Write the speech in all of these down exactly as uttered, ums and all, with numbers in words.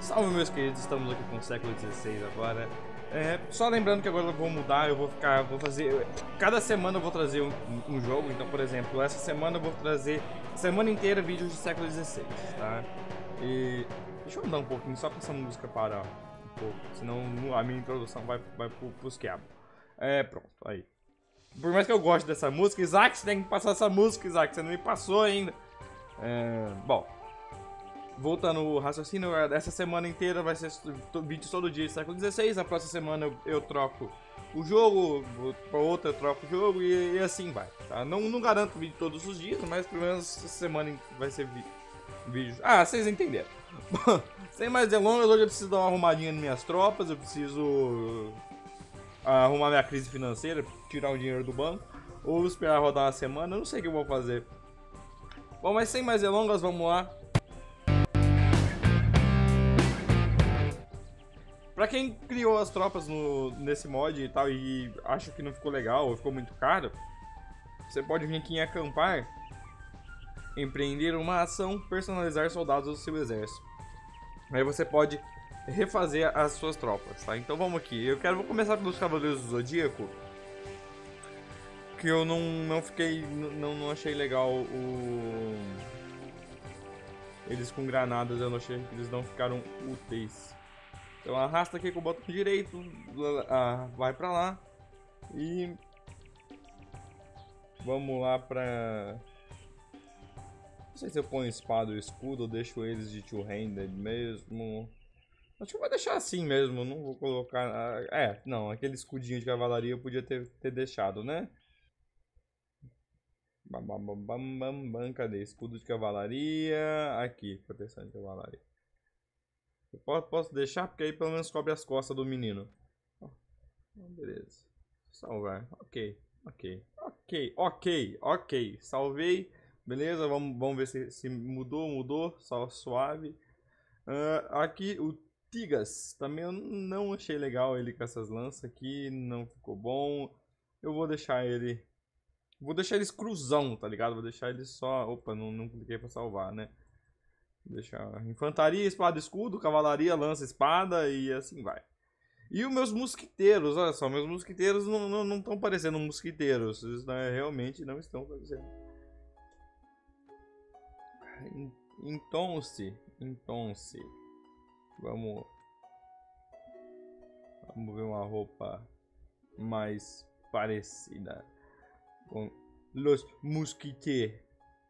Salve, meus queridos, estamos aqui com o século dezesseis agora. É, só lembrando que agora eu vou mudar, eu vou ficar, vou fazer... Cada semana eu vou trazer um, um jogo, então, por exemplo, essa semana eu vou trazer a semana inteira vídeos de século dezesseis, tá? E... Deixa eu mudar um pouquinho, só pra essa música parar um pouco, senão a minha introdução vai, vai pro, pros quiabos. É, pronto, aí. Por mais que eu goste dessa música, Isaac, você tem que passar essa música, Isaac, você não me passou ainda. É, bom... Voltando ao raciocínio, essa semana inteira vai ser vídeo todo dia de século dezesseis. Na próxima semana eu, eu troco o jogo, para outra eu troco o jogo e, e assim vai. Tá? Não, não garanto vídeo todos os dias, mas pelo menos essa semana vai ser vídeo. Ah, vocês entenderam. Sem mais delongas, hoje eu preciso dar uma arrumadinha nas minhas tropas. Eu preciso arrumar minha crise financeira, tirar o dinheiro do banco, ou esperar rodar uma semana. Eu não sei o que eu vou fazer. Bom, mas sem mais delongas, vamos lá. Pra quem criou as tropas no, nesse mod e tal e acha que não ficou legal ou ficou muito caro, você pode vir aqui em acampar, empreender uma ação, personalizar soldados do seu exército. Aí você pode refazer as suas tropas, tá? Então vamos aqui. Eu quero vou começar pelos Cavaleiros do Zodíaco, que eu não, não fiquei, não, não achei legal o... Eles com granadas, eu não achei que eles não ficaram úteis. Então arrasta aqui com o botão direito, vai pra lá e vamos lá pra... Não sei se eu ponho espada ou escudo ou deixo eles de two-handed mesmo. Acho que eu vou deixar assim mesmo, não vou colocar... É, não, aquele escudinho de cavalaria eu podia ter, ter deixado, né? Bam, bam, bam, bam, bam, bam, cadê? Escudo de cavalaria, aqui, proteção de cavalaria. Eu posso deixar, porque aí pelo menos cobre as costas do menino. Oh, beleza. Salvar. Ok, ok, ok, ok, ok. Salvei. Beleza, vamos, vamos ver se, se mudou, mudou. Só suave. Uh, aqui o Tigas. Também eu não achei legal ele com essas lanças aqui. Não ficou bom. Eu vou deixar ele... Vou deixar eles cruzão, tá ligado? Vou deixar ele só... Opa, não, não cliquei pra salvar, né? Deixar infantaria, espada, escudo, cavalaria, lança, espada e assim vai. E os meus mosquiteiros, olha só, meus mosquiteiros não estão não, não parecendo mosquiteiros. Eles né, realmente não estão parecendo. Então se, então se. Vamos. Vamos ver uma roupa mais parecida com os mosquiteiros.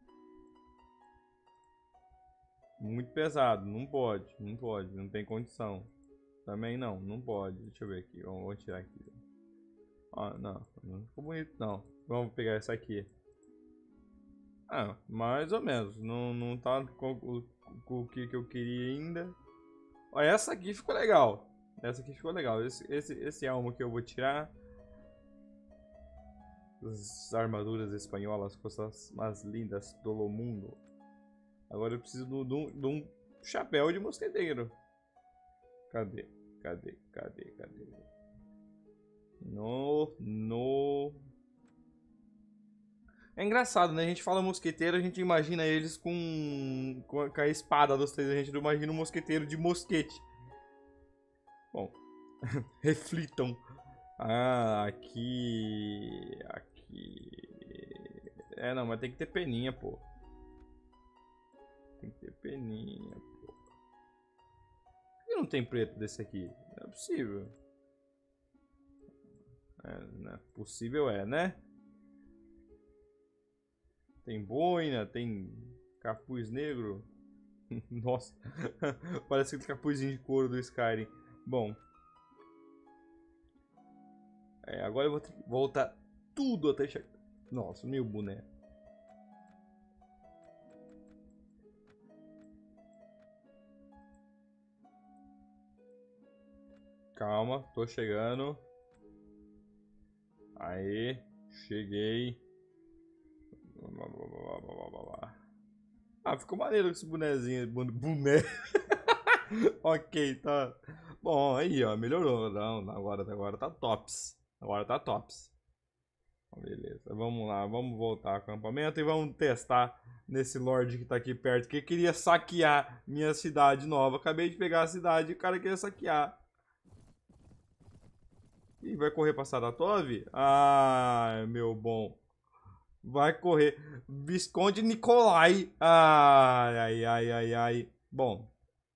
Muito pesado, não pode, não pode, não tem condição. Também não, não pode. Deixa eu ver aqui, vamos, vamos tirar aqui. Ah, não, não ficou bonito não. Vamos pegar essa aqui. Ah, mais ou menos, não, não tá com, com, com o que, que eu queria ainda. Ó, essa aqui ficou legal. Essa aqui ficou legal, esse, esse, esse almo que eu vou tirar. As armaduras espanholas, coisas mais lindas do mundo. Agora eu preciso de um, de um chapéu de mosqueteiro. Cadê? Cadê? Cadê? Cadê? No, no... É engraçado, né? A gente fala mosqueteiro, a gente imagina eles com, com a espada dos três. A gente não imagina um mosqueteiro de mosquete. Bom, reflitam. Ah, aqui... Aqui... É, não, mas tem que ter peninha, pô. Tem que ter peninha, pô. Por que não tem preto desse aqui? Não é possível. É, não é possível, é, né? Tem boina, tem capuz negro. Nossa, parece aquele capuzinho de couro do Skyrim. Bom. É, agora eu vou voltar tudo até chegar. Nossa, meu boné. Calma, tô chegando. Aí, cheguei. Ah, ficou maneiro esse bonezinho. Boné. Ok, tá. Bom, aí, ó, melhorou. Não, agora, agora tá tops. Agora tá tops. Beleza, vamos lá, vamos voltar ao acampamento e vamos testar nesse Lorde que tá aqui perto, que queria saquear minha cidade nova. Acabei de pegar a cidade e o cara queria saquear. Ih, vai correr pra Saratov? Ai, meu bom. Vai correr. Visconde Nikolai. Ai, ai, ai, ai, ai. Bom.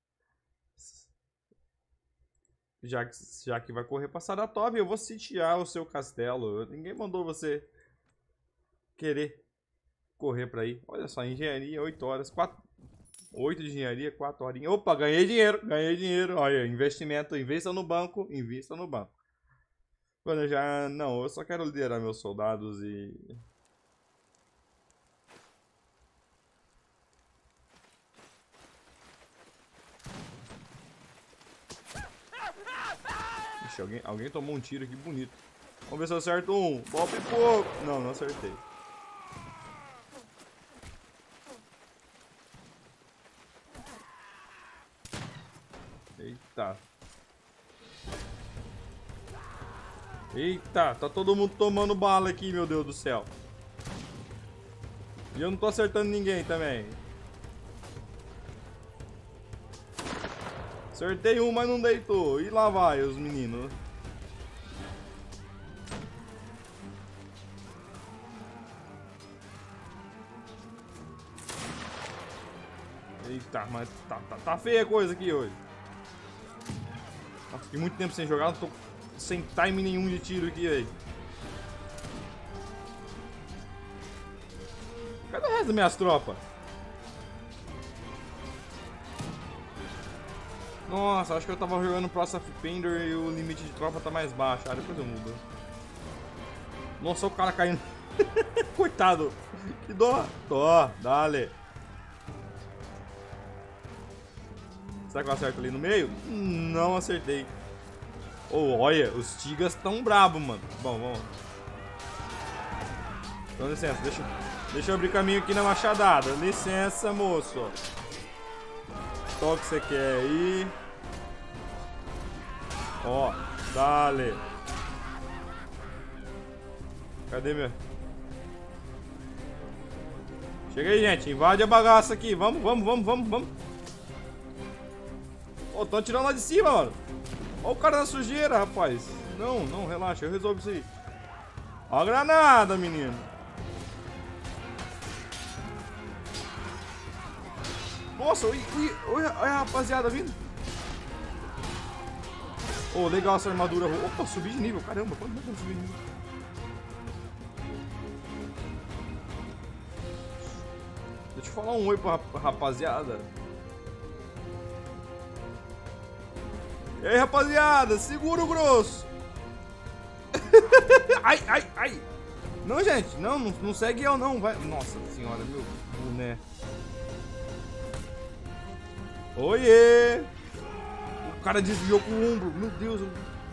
Já que, já que vai correr pra Saratov, eu vou sitiar o seu castelo. Ninguém mandou você querer correr pra aí. Olha só, engenharia, oito horas. quatro, oito de engenharia, quatro horinhas. Opa, ganhei dinheiro, ganhei dinheiro. Olha, investimento, invista no banco, invista no banco. Quando eu já... Não, eu só quero liderar meus soldados e... Ixi, alguém, alguém tomou um tiro aqui bonito. Vamos ver se eu acerto um. Golpe pouco. Não, não acertei. Eita. Eita, tá todo mundo tomando bala aqui, meu Deus do céu. E eu não tô acertando ninguém também. Acertei um, mas não deitou. E lá vai os meninos. Eita, mas tá, tá, tá feia a coisa aqui hoje. Nossa, fiquei muito tempo sem jogar, não tô sem time nenhum de tiro aqui, velho. Cadê o resto das minhas tropas? Nossa, acho que eu tava jogando Pro Pathfinder e o limite de tropa tá mais baixo. Ah, depois eu mudo. Nossa, o cara caindo. Coitado. Que dó. Dó, dale. Será que eu acerto ali no meio? Não acertei. Oh, olha, os Tigas tão brabo, mano. Bom, vamos. Então, licença, deixa, deixa eu abrir caminho aqui na machadada. Licença, moço. Qual que você quer aí? Ó, dale. Cadê meu? Chega aí, gente. Invade a bagaça aqui. Vamos, vamos, vamos, vamos, vamos. Ó, tô atirando lá de cima, mano. Ó o cara na sujeira, rapaz. Não, não, relaxa, eu resolvo isso aí. Ó a granada, menino. Nossa, oi, oi, oi, olha a rapaziada vindo. Oh, legal essa armadura. Opa, subi de nível, caramba. Quanto tempo eu subi de nível? Deixa eu falar um oi pra rapaziada. E aí, rapaziada, segura o grosso. Ai, ai, ai. Não, gente, não, não, não segue eu não, vai. Nossa senhora, meu boné. Oiê! O cara desviou com o ombro, meu Deus.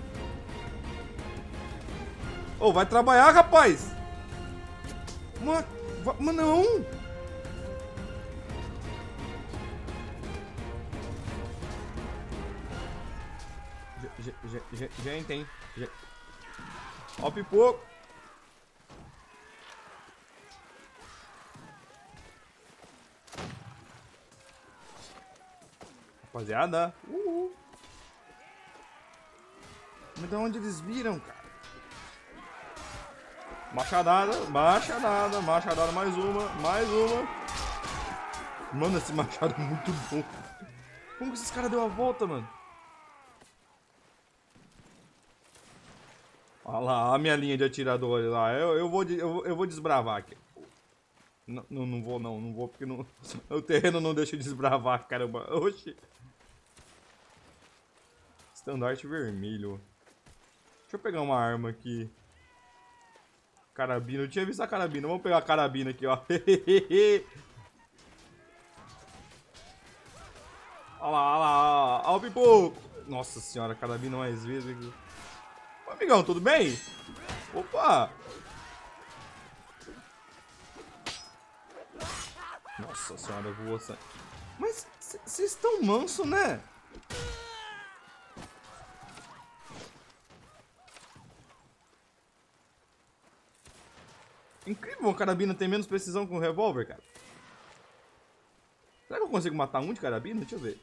Ô, oh, vai trabalhar, rapaz. Mano, mas não. Gente, hein? Ó o pipoco. Rapaziada. Uhul. Mas de onde eles viram, cara? Machadada, machadada, machadada, mais uma, mais uma. Mano, esse machado é muito bom. Como que esses caras deu a volta, mano? Olha lá, a minha linha de atiradores lá. Eu, eu, vou, eu, eu vou desbravar aqui. Não, não, não vou não, não vou porque não, o terreno não deixa eu desbravar, caramba. Oxi. Estandarte vermelho. Deixa eu pegar uma arma aqui. Carabina, eu tinha visto a carabina. Vamos pegar a carabina aqui, ó. Olha lá, olha lá, olha o pipoco. Nossa senhora, carabina mais vezes aqui. Ô, amigão, tudo bem? Opa! Nossa senhora, voou. Mas vocês estão manso, né? Incrível, a carabina tem menos precisão que um revólver, cara. Será que eu consigo matar um de carabina? Deixa eu ver.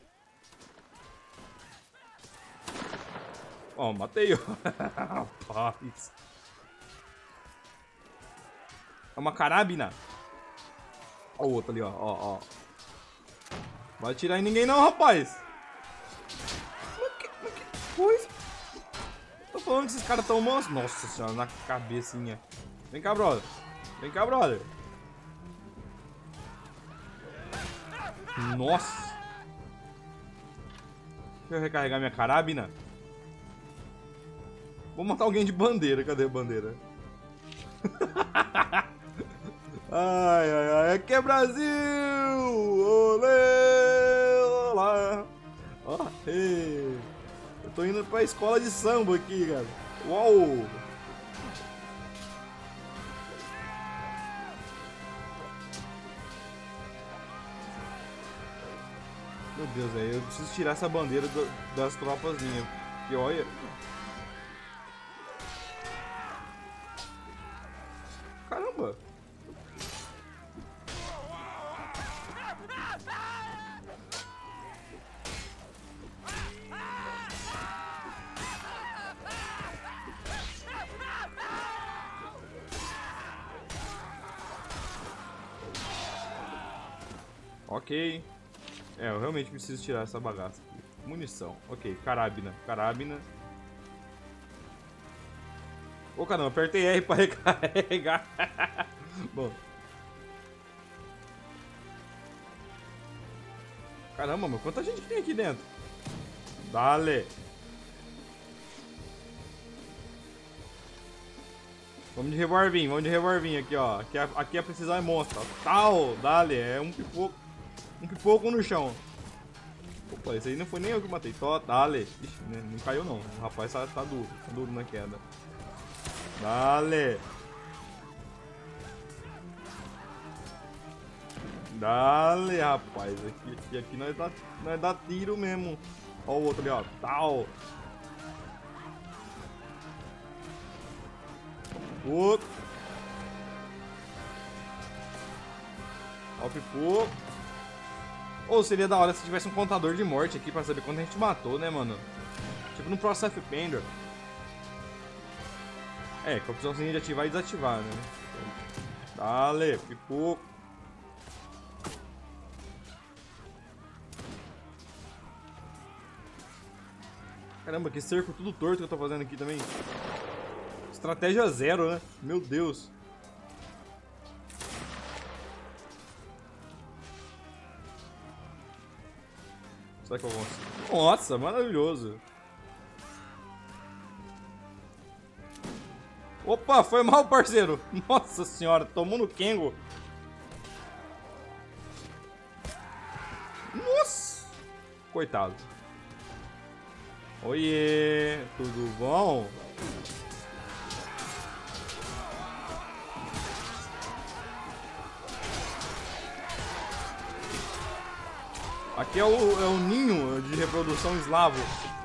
Ó, oh, matei, ó. Rapaz. É uma carabina. Ó o outro ali, ó, ó, ó. Vai atirar em ninguém não, rapaz. Mas que, mas que coisa. Tô falando que esses caras tão monstros. Nossa senhora, na cabecinha. Vem cá, brother. Vem cá, brother. Nossa. Deixa eu recarregar minha carabina. Vou matar alguém de bandeira. Cadê a bandeira? Ai, ai, ai. Aqui é Brasil! Olê! Olá! Ó, ei. Eu tô indo pra escola de samba aqui, cara. Uau! Meu Deus, velho. Eu preciso tirar essa bandeira do, das tropazinhas. Porque olha... Caramba! Ok. É, eu realmente preciso tirar essa bagaça aqui. Munição. Ok, carabina. Carabina. Ô, oh, caramba, apertei R pra recarregar. Bom. Caramba, mano, quanta gente que tem aqui dentro? Dale. Vamos de revolvinho, vamos de revolvinho aqui, ó. Aqui, aqui a precisão é monstro. Tal, dale. É um pipoco. Um pipoco no chão. Opa, esse aí não foi nem eu que matei. Tó, dale. Ixi, não caiu não. O rapaz tá, tá duro. Tá duro na queda. Dale. Dale, rapaz. Aqui, aqui, aqui nós, dá, nós dá tiro mesmo. Ó o outro ali, ó. Tal. Outro. Ó o pipoco. Ou seria da hora se tivesse um contador de morte aqui pra saber quando a gente matou, né, mano? Tipo no Pro Self-Pander. É, com a opçãozinha de ativar e desativar, né? Dale, pipoco. Caramba, que cerco tudo torto que eu tô fazendo aqui também. Estratégia zero, né? Meu Deus. Será que eu consigo? Nossa, maravilhoso. Opa, foi mal, parceiro. Nossa senhora, tomou no Kengo. Nossa. Coitado. Oiê, tudo bom? Aqui é o, é o ninho de reprodução eslavo.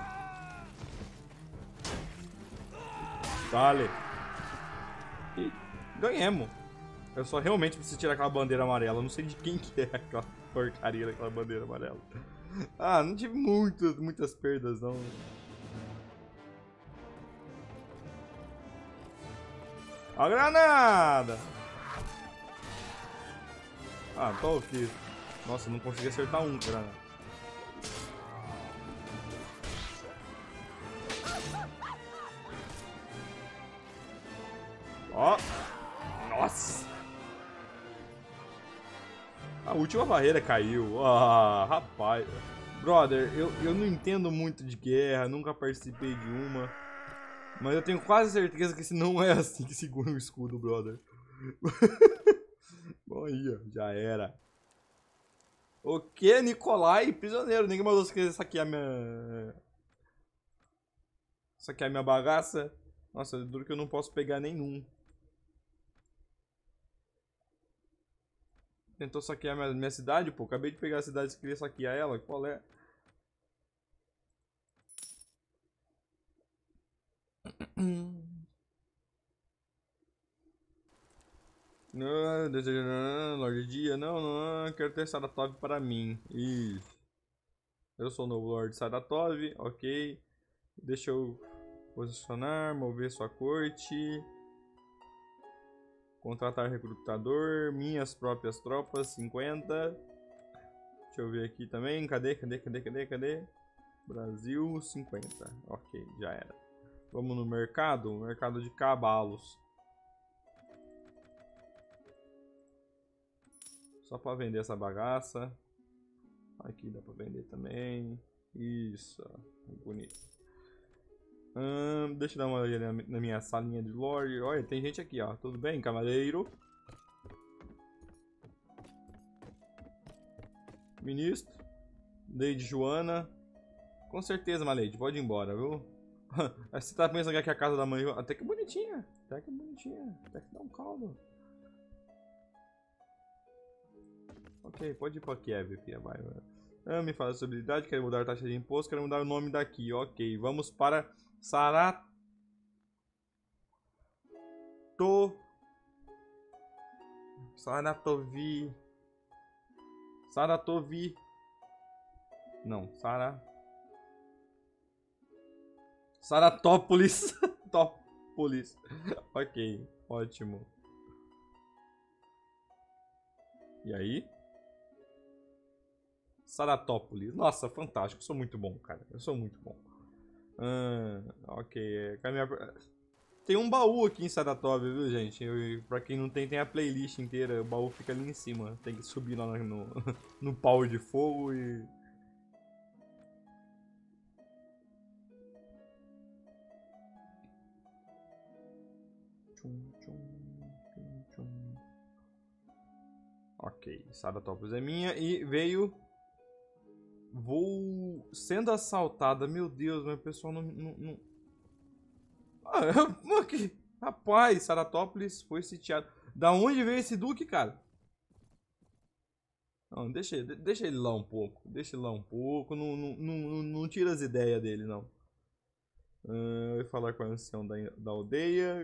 Vale. E ganhamos. Eu só realmente preciso tirar aquela bandeira amarela. Eu não sei de quem que é aquela porcaria daquela bandeira amarela. Ah, não tive muitas, muitas perdas, não. A granada! Ah, tô aqui. Nossa, não consegui acertar um, granada. Ó! Nossa! A última barreira caiu. Ah, rapaz. Brother, eu, eu não entendo muito de guerra, nunca participei de uma. Mas eu tenho quase certeza que esse não é assim que segura um escudo, brother. Bom aí, ó, já era. O que, Nicolai? Prisioneiro. Ninguém mandou você saquear minha... Saquear minha bagaça. Nossa, é duro que eu não posso pegar nenhum. Tentou saquear minha, minha cidade, pô. Acabei de pegar a cidade e queria saquear ela. Qual é? Lorde Dia. Não, não, quero ter Saratov para mim. Isso. Eu sou o novo Lorde Saratov. Ok. Deixa eu posicionar, mover sua corte. Contratar recrutador. Minhas próprias tropas, cinquenta. Deixa eu ver aqui também. Cadê, cadê, cadê, cadê, cadê? Brasil, cinquenta. Ok, já era. Vamos no mercado. Mercado de cavalos. Só para vender essa bagaça. Aqui dá para vender também. Isso, bonito. Hum, deixa eu dar uma olhada na minha salinha de lore. Olha, tem gente aqui, ó. Tudo bem, cavaleiro? Ministro. Lady Joana. Com certeza, my lady. Pode ir embora, viu? Você tá pensando que aqui é a casa da mãe? Até que bonitinha. Até que bonitinha. Até que dá um caldo. Ok, pode ir pra Kiev, filha. Vai. Ah, me fala sobre habilidade. Quero mudar a taxa de imposto. Quero mudar o nome daqui. Ok, vamos para Sarato. Saratovi. Saratovi. Não, Sara. Saratópolis. Tópolis. Ok, ótimo. E aí? Saratópolis. Nossa, fantástico. Eu sou muito bom, cara. Eu sou muito bom. Ah, ok. Tem um baú aqui em Saratov, viu, gente? Eu, pra quem não tem, tem a playlist inteira. O baú fica ali em cima. Tem que subir lá no, no pau de fogo e... Tchum, tchum, tchum, tchum. Ok, Saratópolis é minha e veio... Vou sendo assaltada. Meu Deus, meu pessoal não... não, não... Ah, que... Rapaz, Saratópolis foi sitiado. Da onde veio esse duque, cara? Não, deixa, deixa ele lá um pouco. Deixa ele lá um pouco. Não, não, não, não tira as ideias dele, não. Uh, eu vou falar com a ancião da, da aldeia.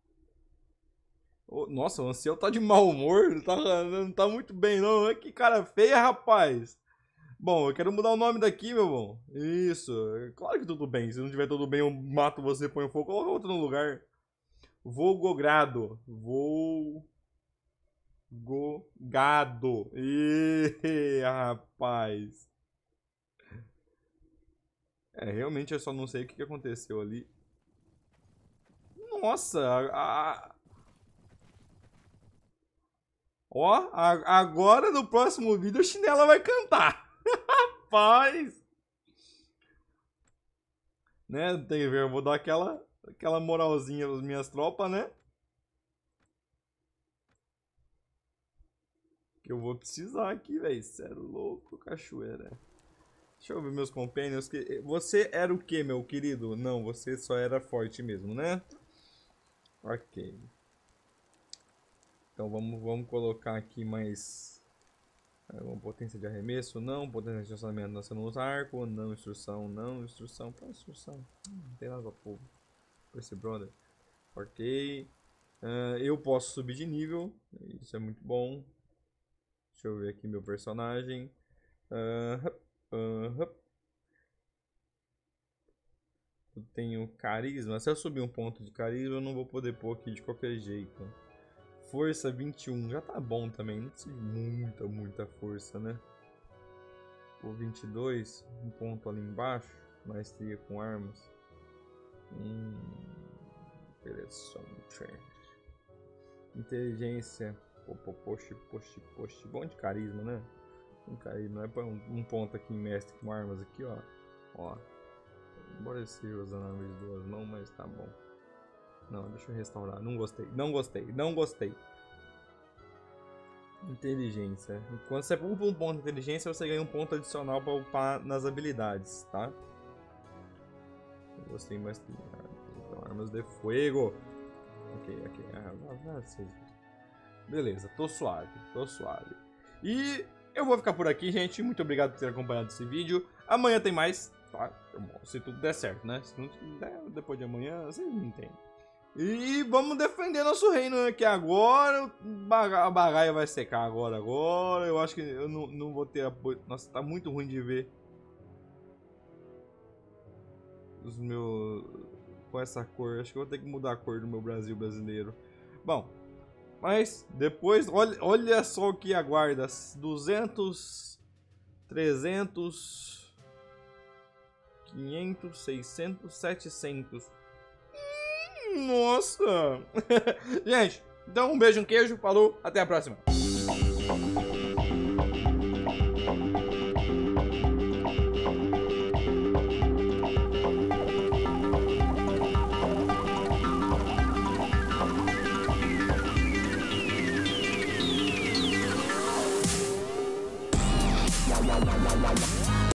Oh, nossa, o ancião tá de mau humor. Não tá, não tá muito bem, não. Que cara feia, rapaz. Bom, eu quero mudar o nome daqui, meu bom. Isso. Claro que tudo bem. Se não tiver tudo bem, eu mato você, põe fogo, coloca outro no lugar. Volgogrado. Volgogado. Ih, rapaz. É, realmente eu só não sei o que aconteceu ali. Nossa, a... a... Ó, a... agora no próximo vídeo a chinela vai cantar. Rapaz. Né, tem que ver, eu vou dar aquela, aquela moralzinha às minhas tropas, né? Que eu vou precisar aqui, velho. Sério, louco, cachoeira. Deixa eu ver meus companions. Que... Você era o que, meu querido? Não, você só era forte mesmo, né? Ok. Então vamos, vamos colocar aqui mais... Uma potência de arremesso, não. Potência de estacionamento lançando os arcos, não. Instrução, não. Instrução, qual instrução? Não tem nada pra povo. Esse brother. Ok. Uh, eu posso subir de nível. Isso é muito bom. Deixa eu ver aqui meu personagem. Uh, uh, uh. Eu tenho carisma. Se eu subir um ponto de carisma, eu não vou poder pôr aqui de qualquer jeito. Força vinte e um. Já tá bom também. Não precisa de muita, muita força, né? Por vinte e dois. Um ponto ali embaixo. Maestria com armas. Hum, interessante. Inteligência. Poxa, poxa, poxa. Bom de carisma, né? Um carisma. Não é pra um, um ponto aqui em mestre com armas aqui, ó. Ó. Embora eu esteja usando armas de duas mãos, mas tá bom. Não, deixa eu restaurar. Não gostei, não gostei, não gostei. Inteligência. Quando você upa um ponto de inteligência, você ganha um ponto adicional para upar nas habilidades, tá? Eu gostei mais. Então, armas de fogo. Ok, ok. Beleza, tô suave, tô suave. E eu vou ficar por aqui, gente. Muito obrigado por ter acompanhado esse vídeo. Amanhã tem mais, tá? Se tudo der certo, né? Se não der depois de amanhã, vocês não entendem. E vamos defender nosso reino, né? Que agora a bagaia vai secar agora, agora. Eu acho que eu não, não vou ter apoio. Nossa, tá muito ruim de ver. Os meus... Com essa cor. Acho que eu vou ter que mudar a cor do meu Brasil brasileiro. Bom, mas depois, olha, olha só o que aguarda. duzentos, trezentos, quinhentos, seiscentos, setecentos. Nossa! Gente, então um beijo, um queijo, falou, até a próxima.